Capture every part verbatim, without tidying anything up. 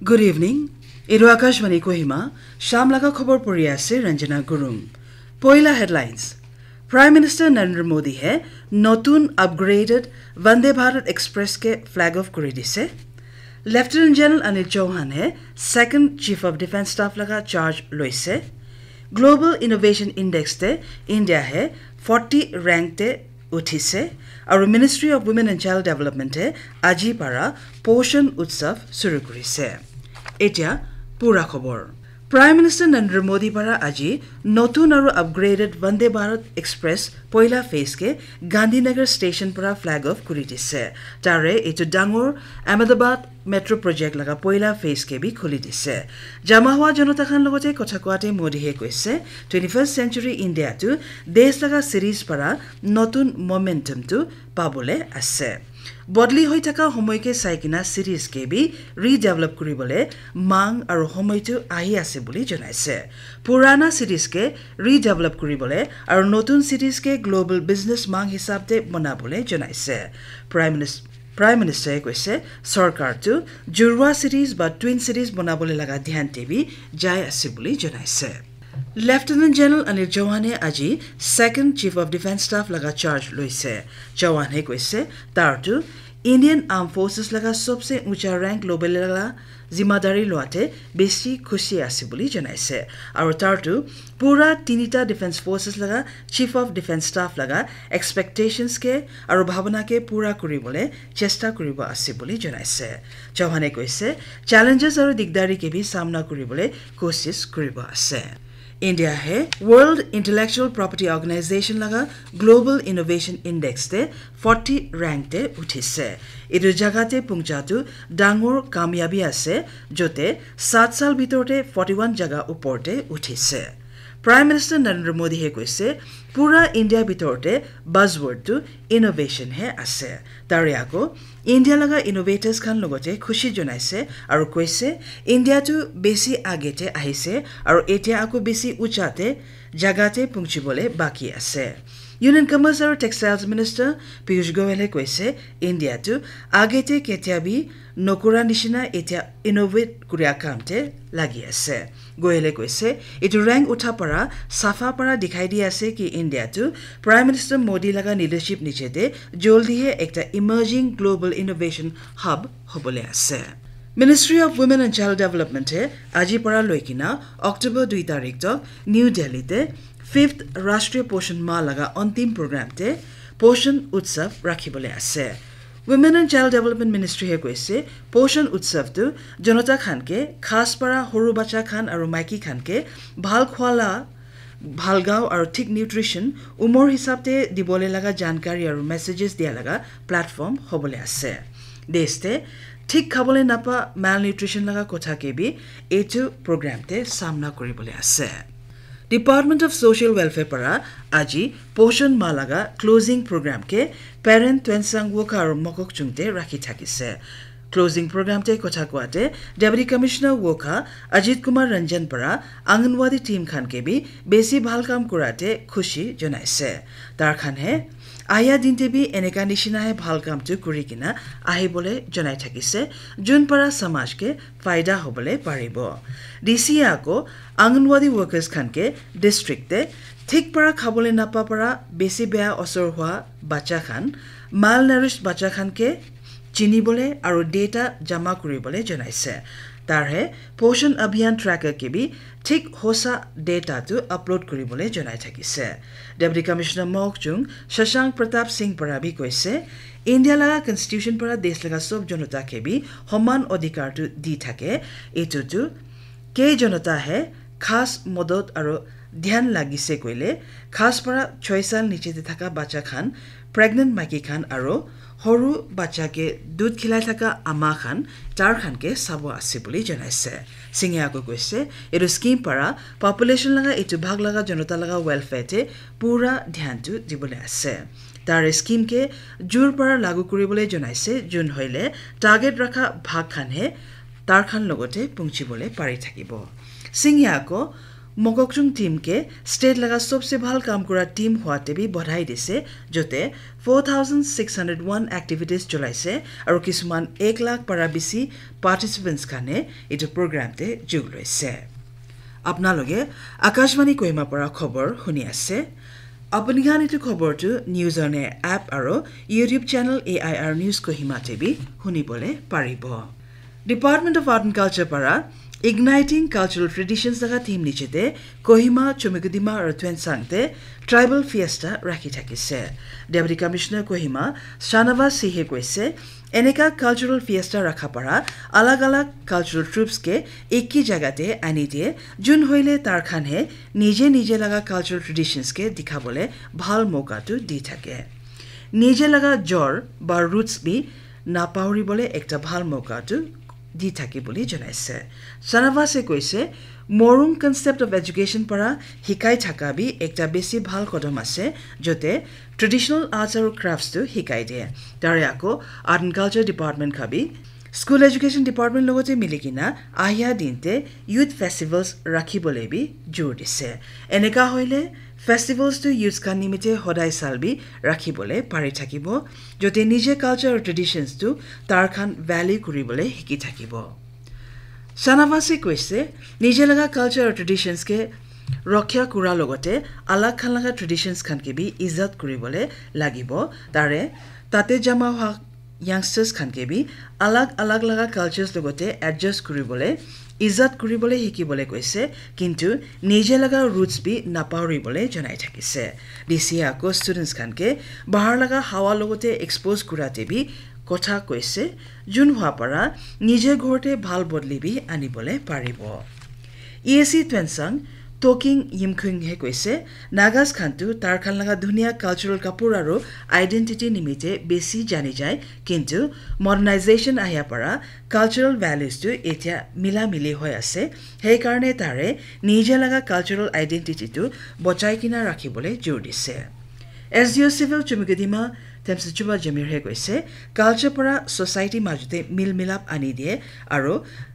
Good evening. Iru Akashvani Kohima, Shamlaga khobor pori ase Ranjana Gurung. Poila headlines. Prime Minister Narendra Modi hai notun upgraded Vande Bharat Express ke flag off kori dise. Lieutenant General Anil Chauhan hai second Chief of Defence Staff laga charge loise. Global Innovation Index te India hai forty rank te uthise. Our Ministry of Women and Child Development hai aji para Poshan Utsav suru korise. Etia pura khobor. Prime Minister Narendra Modi para aji notun aru upgraded Vande Bharat Express poila phase ke Gandhinagar station para flag off kuri dise. Tare etu dangor Ahmedabad metro project laga poila phase ke bi khuli dise. Jama hua janota khan logote kotha koate Modi he koise twenty-first century India tu desh laga series para notun momentum tu pabole ase. Bodli hoi thaka homoy ke saikina series ke bi redevelop kuribole mang aru homoy tu ahi ase boli janaise. Purana series ke redevelop kuribole aru notun series ke global business mang hisabte banabole janaise. Prime Minister Prime Minister koise sarkar tu jurwa series ba twin series banabole laga dhyan te bi jai ase boli janaise. Lieutenant General Anil Chauhan aji second Chief of Defence Staff laga charge loise. Chauhan he koise tartu Indian Armed Forces laga sobse uncha rank global laga zimadari loate besi khushi ase boli janaise. Aru tartu pura tinita Defence Forces laga Chief of Defence Staff laga expectations ke aru bhavana ke pura kuribole chesta kuribo ase boli janaise. Chauhan koise challenges aru digdari ke bi samna kuribole kosis kuribo ase. India hai World Intellectual Property Organization laga Global Innovation Index te forty rank te uthise. Idu jaga te pungchatu dangor kamyabi ase jote seven sal bitorte forty-one jaga uporte uthise. Prime Minister Narendra Modi he koise pura India bitorte buzzword tu innovation he ase. Tare ako India laga innovators khan logote khushi jonaise aru koise India tu besi agete ahise aru etia ako besi uchate jagate pungchibole baki ase. Union Commerce aru Textiles Minister Piyush Goyal koise India tu agete ketia bi nokura nishina etia innovate kuria kamte lagi ase. Goyal koise itu rank utha para safa para dikhai di ase ki India tu Prime Minister Modi laga leadership niche te joldi he ekta emerging global innovation hub hobole ase. Ministry of Women and Child Development he aji para loikina October two tarik tok New Delhi te fifth Rashtriya Poshan Ma laga antim program te Poshan Utsav rakhibole ase. Women and Child Development Ministry he koise Poshan Utsav tu Janota Khan ke khas para horu bacha khan aru maiki khan ke bhal khwala bhalgao aru thik nutrition umor hisabte dibole laga jankari aru messages dia laga platform hobole ase. Deste thik khabole napa malnutrition laga kotha ke bi etu program te samna koribole ase. Department of Social Welfare para aji Poshan Ma laga closing program ke parent twensang woka aru mokok chungte rakhi thakise. Closing program te kotha koate Deputy Commissioner woka Ajit Kumar Ranjan para Anganwadi team khan ke bi besi bhal kam kurate khushi jonaise. Tar khan he aya dinte bi eneka nishina he bhal kam tu kuri kina ahi bole jonai thakise jun para samaj ke faida hobole paribo. D C ako Anganwadi workers khan ke district te thik para khabole napa para besi beya osor hua bacha khan malnourished bacha khan ke chini bole aru data jama kuri bole jonaise. Tarhe Poshan Abhiyan tracker ke bi thik hosa data tu upload kuri bole jonai thakise. Deputy Commissioner Mokchung Shashank Pratap Singh para bi koise India laga constitution para desh laga sob jonota ke bi homan odhikar tu di thake etu tu ke jonota hai khas modot aru dhyan lagise koile khas para six sal niche te thaka bacha khan pregnant maiki khan aru horu bacha ke dud khilai thaka ama khan tar khan ke sabo ase boli janaise. Singya ko koise etu scheme para population laga etu bhag laga janota laga welfare te pura dhyan tu dibole ase. Tar scheme ke jur para lagu kuribole janaise jun hoile target rakha bhag khan he tar khan logote pungchibole pari thakibo. Singya ko Mokokchung team के state लगा सबसे ভাল काम करा team हुआते भी बधाई दिसे जोते four thousand six hundred one activities चलाइसे और किसुमान एक लाख para bisi participants खाने इतो प्रोग्राम ते जोग लैसे अपना लगे आकाशवाणी कोहिमा para खबर हुनी आसे अपनी गान इतो खबर तो न्यूज ऑन ऐप और YouTube channel A I R news Kohima ते भी हुनी बोले पारिबो department of art and culture para Igniting Cultural Traditions laga theme nichete Kohima, Chumikudima or Twensangte Tribal Fiesta rakhi thakise. Deputy Commissioner Kohima Shanava Sihe koise eneka cultural fiesta rakha para alag alag cultural troops ke ekki jagate ani die jun hoile tar khan he nije nije laga cultural traditions ke dikhabole bhal moka tu di thake. Nije laga jor ba roots bi napauri bole ekta bhal moka tu di thaki boli janaise. Sanavase koise morung concept of education para hikai thaka bi ekta besi bhal kodam ase jote traditional arts and crafts to hikai die. Tare ako art and culture department khabi school education department logote milikina ahya dinte youth festivals rakhi bole bi jor dise. Eneka hoile festivals to youth kan nimite hodai salbi rakhi bole pari thakibo jote nije culture or traditions to tar khan value kuribole hiki thakibo. Sanavase koise nije laga culture or traditions ke rakhya kura logote alag khan laga traditions khan ke bi izzat kuribole lagibo tare tate jama ha youngsters khan ke bi alag alag laga cultures logote adjust kuribole ইজাত কৰিবলে হিকিবলে কৈছে কিন্তু নিজে লগা roots B নাপাউৰিবলে জনাই থাকিছে ডিসিয়া কো students খানকে বাহাৰ লগা হাৱা লগতে এক্সপোজ কৰাতে বি কথা কৈছে জুন হোৱা পৰা নিজে ঘৰতে ভাল বদলিবি আনিবলে পাৰিব ইএসি টুৱেনসাং টকিং ইমখুং হে কৈছে নাগাস খানটো তাৰ খান লগা ধুনিয়া কালচাৰাল কাপোৰ আৰু আইডেন্টিটি নিমিতে বেছি জানি যায় কিন্তু মডাৰ্নাইজেচন আয়া পৰা কালচাৰাল ভ্যালুজ টু এতিয়া মিলা মিলি হৈ আছে সেই কাৰণে তাৰে নিজে লগা কালচাৰাল আইডেন্টিটি টু বচাই কিনা ৰাখিবলৈ জোৰ দিছে এছডিও সিভিল চুমিগদিমা তেমসুবা জমিৰ হে কৈছে কালচাৰ পৰা সোসাইটি মাজতে মিল মিলাপ আনি দিয়ে আৰু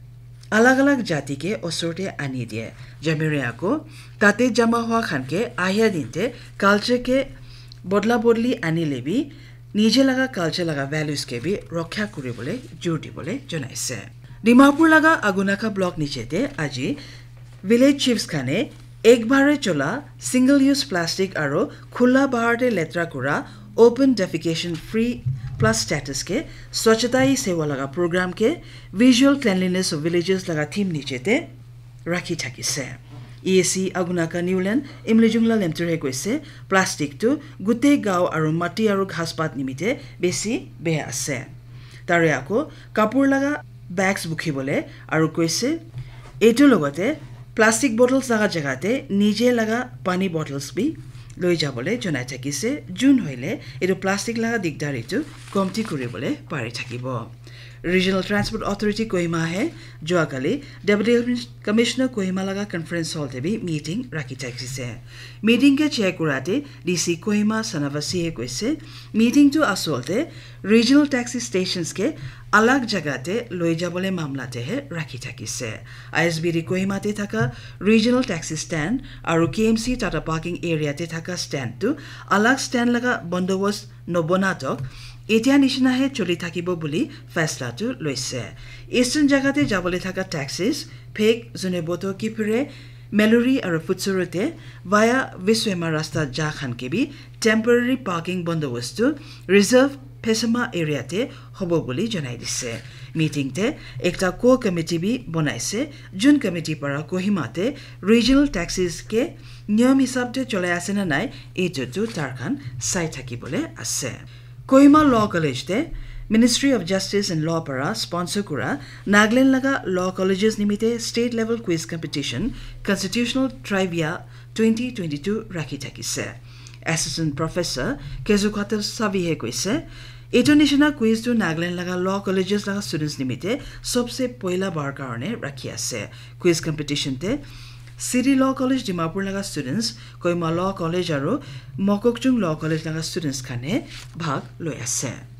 अलग अलग जाति के ओसोटे आनी दिए जमीरे आको ताते जमा हुआ खान के आहिया दिनते कल्चर के बदला बदली आनी लेबी निजे लगा कल्चर लगा वैल्यूज के भी रक्षा करिबले जोर दिबले जनाइसे डिमापुर लगा अगुनाका ब्लॉक निचेते आजी विलेज चीफ्स खाने एक बारे चला सिंगल यूज प्लास्टिक आरो खुला बाहरते लेत्रा कुरा open defecation free plus status के स्वच्छता ही सेवा लगा प्रोग्राम के विजुअल क्लीनलीनेस ऑफ विलेजेस लगा थीम नीचेते राखी थाकिसे ईएसी अगुनाका न्यूलैंड इमलिजुंगला लेमतुरे কৈছে প্লাষ্টিক টু গুতে গাঁও আৰু মাটি আৰু ঘাসপাত নিমিতে বেছি বেয়া আছে তাৰে আকৌ কাপোৰ লগা ব্যাগস বুখিবলে আৰু কৈছে এটো লগতে প্লাষ্টিক বটলস লগা জাগাতে নিজে লগা পানী বটলস বি লৈ যাবলে জনাই থাকিছে জুন হইলে এটো প্লাষ্টিক লাগা দিগদাৰিটো কমটি কৰিবলে পাৰি থাকিব ৰিজনাল ট্ৰান্সপোৰ্ট অথৰিটি কোহিমা হে যোৱাকালি ডেপুটি কমিশনাৰ কোহিমা লাগা কনফাৰেন্স হলতে বি মিটিং ৰাখি থাকিছে মিটিং কে চেক কৰাতে ডিসি কোহিমা সনাবাসী হে কৈছে মিটিং টু আসলতে ৰিজনাল ট্যাক্সি স্টেশনস কে अलग जगहते লৈ যাবলে মামলাতে হে ৰাখি থাকিছে আইএসবিডি কোহিমাতে থাকা ৰিজনাল ট্যাক্সি স্ট্যান্ড আৰু কেএমসি টাটা পাৰ্কিং এৰিয়াতে থাকা স্ট্যান্ড টু अलग স্ট্যান্ড লগা বন্দোবস্ত নবনাতক এতিয়া নিচিনা হে চলি থাকিব বুলি ফেসলাটো লৈছে ইষ্টাৰ্ণ জগতে যাবলে থাকা ট্যাক্সিস ফেক জনে বটো কিপৰে মেলোৰি আৰু ফুটসুৰতে ভায়া বিশ্বমা ৰাস্তা যা খানকে বি টেম্পৰাৰী পাৰ্কিং বন্দোবস্ত ৰিজাৰ্ভ পেছমা এৰিয়াতে হ'ব বুলি জনাই দিছে মিটিংতে একটা কো কমিটি বি বনাইছে জুন কমিটি পৰা কোহিমাতে ৰিজনাল ট্যাক্সিস কে নিয়ম হিচাপতে চলাই আছে না নাই এইটো তাৰখান চাই থাকিবলে আছে কোহিমা ল কলেজতে Ministry of Justice and Law para sponsor kura Nagaland laga law colleges nimite state level quiz competition constitutional trivia twenty twenty-two rakhi thakise assistant professor Kezukata Savihe koise eto nishina quiz to Nagaland laga law colleges laga students nimite sobse poila bar karone rakhi ase quiz competition te City Law College Dimapur laga students Kohima Law College aro Mokokchung Law College laga students khane bhag loi ase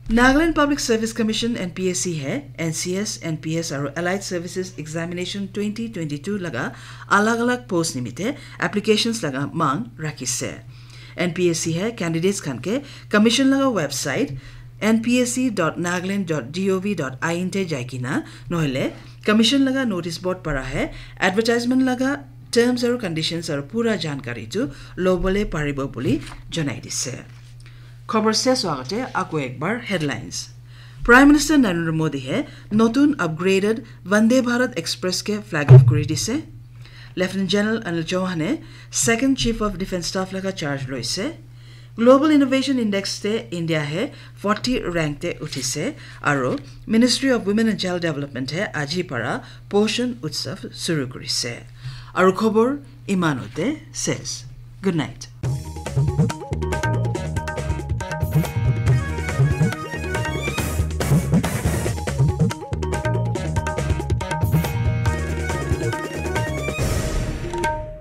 Nagaland Public Service Commission N P S C है N C S, N P S और Allied Services Examination twenty twenty-two लगा अलग-अलग post निमित्ते applications लगा मांग रखी से N P S C है candidates Khan के commission लगा website n p s c dot nagaland dot gov dot in ते जाए कि ना नोहले commission लगा notice board पड़ा है advertisement लगा terms और conditions और पूरा जानकारी जो लोबले पारिबो बोली जनाई दिसे खबर से स्वागत है आपको एक बार headlines prime minister Narendra Modi है नतुन अपग्रेडेड वंदे भारत एक्सप्रेस के फ्लैग ऑफ कर दिसे लेफ्टिनेंट जनरल अनिल चौहान ने second chief of defence staff लगा चार्ज लैसे ग्लोबल इनोवेशन इंडेक्स ते इंडिया है forty रैंक ते उठिसे और ministry of women and child development है आजी परा पोषण उत्सव शुरू करिसे और खबर इमानते सेस गुड नाइट